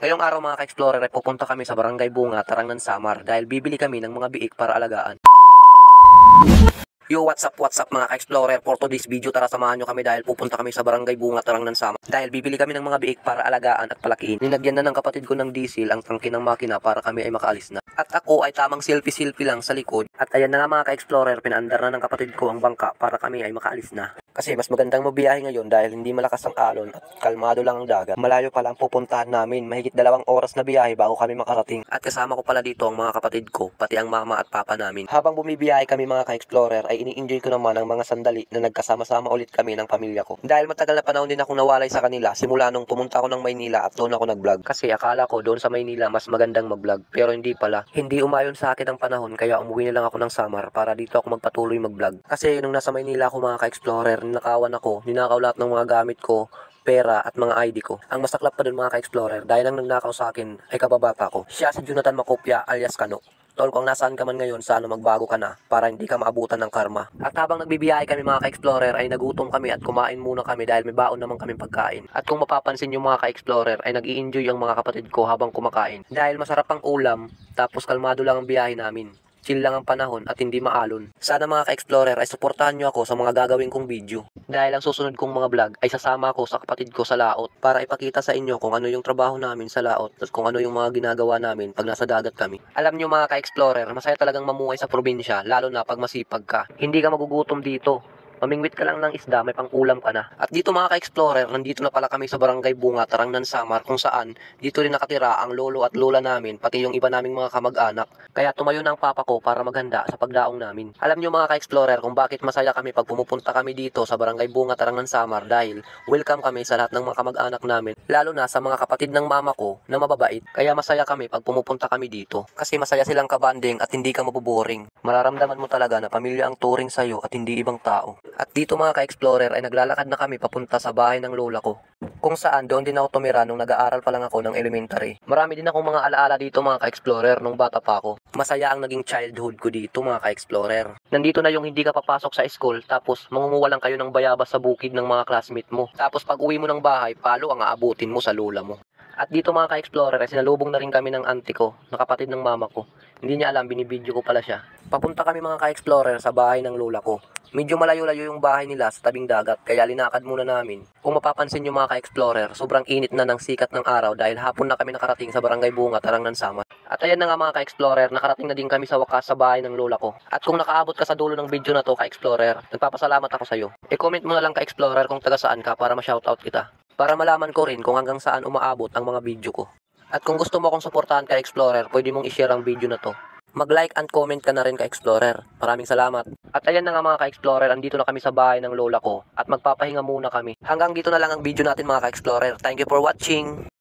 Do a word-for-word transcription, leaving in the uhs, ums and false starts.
Ngayong araw mga ka-explorer ay pupunta kami sa Barangay Bunga, Tarangan, Samar dahil bibili kami ng mga biik para alagaan. Yo, what's up, what's up mga ka-explorer? For today's video, tara samahan nyo kami dahil pupunta kami sa Barangay Bunga, Tarangan, Samar. Dahil bibili kami ng mga biik para alagaan at palakihin. Nilagyan na ng kapatid ko ng diesel ang tangke ng makina para kami ay makaalis na. At ako ay tamang selfie-selfie lang sa likod. At ayan na nga mga ka-explorer, pinaandar na ng kapatid ko ang bangka para kami ay makaalis na. Kasi mas magandang mabiyahe ngayon dahil hindi malakas ang alon at kalmado lang ang dagat. Malayo pala ang pupuntahan namin, mahigit dalawang oras na biyahe bago kami makarating. At kasama ko pala dito ang mga kapatid ko, pati ang mama at papa namin. Habang bumibiyahe kami mga ka-explorer ay ini-enjoy ko naman ang mga sandali na nagkasama-sama ulit kami ng pamilya ko. Dahil matagal na panahon din akong nawalay sa kanila simula nung pumunta ako ng Maynila at doon ako nag-vlog. Kasi akala ko doon sa Maynila mas magandang mag-vlog, pero hindi pala. Hindi umayon sa akin ang panahon kaya umuwi na lang ako ng Samar para dito ako magpatuloy mag-vlog. Kasi nung nasa Maynila ako mga ka-explorer, ninakawan ako, ninakaw lahat ng mga gamit ko, pera at mga I D ko. Ang masaklap pa dun mga ka-explorer dahil ang nagnakaw sa akin ay kababata ko. Siya si Jonathan Macopia alias Kano. Tol, kung nasaan ka man ngayon, sana magbago ka na para hindi ka maabutan ng karma. At habang nagbibiyahe kami mga ka-explorer ay nagutom kami at kumain muna kami dahil may baon naman kaming pagkain. At kung mapapansin yung mga ka-explorer ay nag-i-enjoy ang mga kapatid ko habang kumakain. Dahil masarap ang ulam, tapos kalmado lang ang biyahe namin. Chill lang ang panahon at hindi maalon. Sana mga ka-explorer ay suportahan nyo ako sa mga gagawin kong video. Dahil ang susunod kong mga vlog ay sasama ako sa kapatid ko sa laot para ipakita sa inyo kung ano yung trabaho namin sa laot at kung ano yung mga ginagawa namin pag nasa dagat kami. Alam nyo mga ka-explorer, masaya talagang mamuhay sa probinsya lalo na pag masipag ka. Hindi ka magugutom dito. Mamingwit ka lang ng isda, may pang-ulam ka na. At dito mga ka-explorer, nandito na pala kami sa Barangay Bunga, Tarangan, Samar, kung saan dito rin nakatira ang lolo at lola namin, pati yung iba naming mga kamag-anak. Kaya tumayo na ang papa ko para maghanda sa pagdaong namin. Alam nyo mga ka-explorer kung bakit masaya kami pag pumupunta kami dito sa Barangay Bunga, Tarangan, Samar dahil welcome kami sa lahat ng mga kamag-anak namin, lalo na sa mga kapatid ng mama ko na mababait. Kaya masaya kami pag pumupunta kami dito kasi masaya silang kabanding at hindi ka mabuboring. Mararamdaman mo talaga na pamilya ang turing sa'yo at hindi ibang tao. At dito mga ka-explorer ay naglalakad na kami papunta sa bahay ng lola ko. Kung saan doon din ako tumira nung nag-aaral pa lang ako ng elementary. Marami din akong mga alaala dito mga ka-explorer nung bata pa ako. Masaya ang naging childhood ko dito mga ka-explorer. Nandito na yung hindi ka papasok sa school tapos mangunguha lang kayo ng bayabas sa bukid ng mga classmate mo. Tapos pag uwi mo ng bahay, palo ang aabutin mo sa lola mo. At dito mga ka-explorer ay sinalubong na rin kami ng auntie ko, na kapatid ng mama ko. Hindi niya alam, binibidyo ko pala siya. Papunta kami mga ka-explorer sa bahay ng lola ko. Medyo malayo-layo yung bahay nila sa tabing dagat kaya linakad muna namin. Kung mapapansin nyo mga ka-explorer, sobrang init na ng sikat ng araw dahil hapon na kami nakarating sa Barangay Bunga, Tarangan, Samar. At ayan na nga mga ka-explorer, nakarating na din kami sa wakas sa bahay ng lola ko. At kung nakaabot ka sa dulo ng video na to ka-explorer, nagpapasalamat ako sa'yo. I-comment mo na lang ka-explorer kung taga saan ka para ma-shoutout kita. Para malaman ko rin kung hanggang saan umaabot ang mga video ko. At kung gusto mo akong suportahan ka-explorer, pwede mong i-share ang video na to. Mag-like and comment ka na rin ka-explorer. Maraming salamat. At ayan na nga mga ka-explorer, andito na kami sa bahay ng lola ko at magpapahinga muna kami. Hanggang dito na lang ang video natin mga ka-explorer. Thank you for watching!